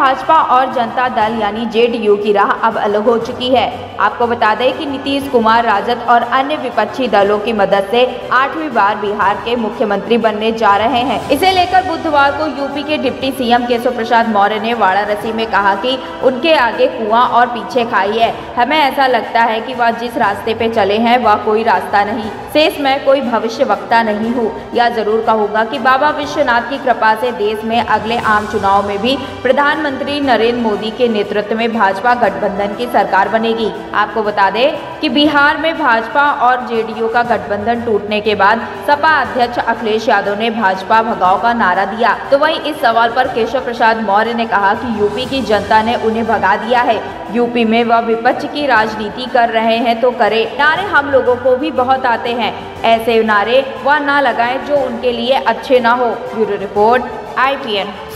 भाजपा और जनता दल यानी जेडीयू की राह अब अलग हो चुकी है। आपको बता दें कि नीतीश कुमार राजद और अन्य विपक्षी दलों की मदद से 8वीं बार बिहार के मुख्यमंत्री बनने जा रहे हैं। इसे लेकर बुधवार को यूपी के डिप्टी सीएम केशव प्रसाद मौर्य ने वाराणसी में कहा कि उनके आगे कुआं और पीछे खाई है। हमें ऐसा लगता है कि वह जिस रास्ते पे चले हैं वह कोई रास्ता नहीं। शेष मैं कोई भविष्यवक्ता नहीं हूँ। यह जरूर कहूँगा कि बाबा विश्वनाथ की कृपा से देश में अगले आम चुनाव में भी प्रधानमंत्री नरेंद्र मोदी के नेतृत्व में भाजपा गठबंधन की सरकार बनेगी। आपको बता दें कि बिहार में भाजपा और जेडीयू का गठबंधन टूटने के बाद सपा अध्यक्ष अखिलेश यादव ने भाजपा भगाओ का नारा दिया। तो वहीं इस सवाल पर केशव प्रसाद मौर्य ने कहा कि यूपी की जनता ने उन्हें भगा दिया है। यूपी में वह विपक्ष की राजनीति कर रहे हैं तो करे। नारे हम लोगों को भी बहुत आते हैं, ऐसे नारे वह ना लगाएं जो उनके लिए अच्छे ना हो। Bureau report IPN।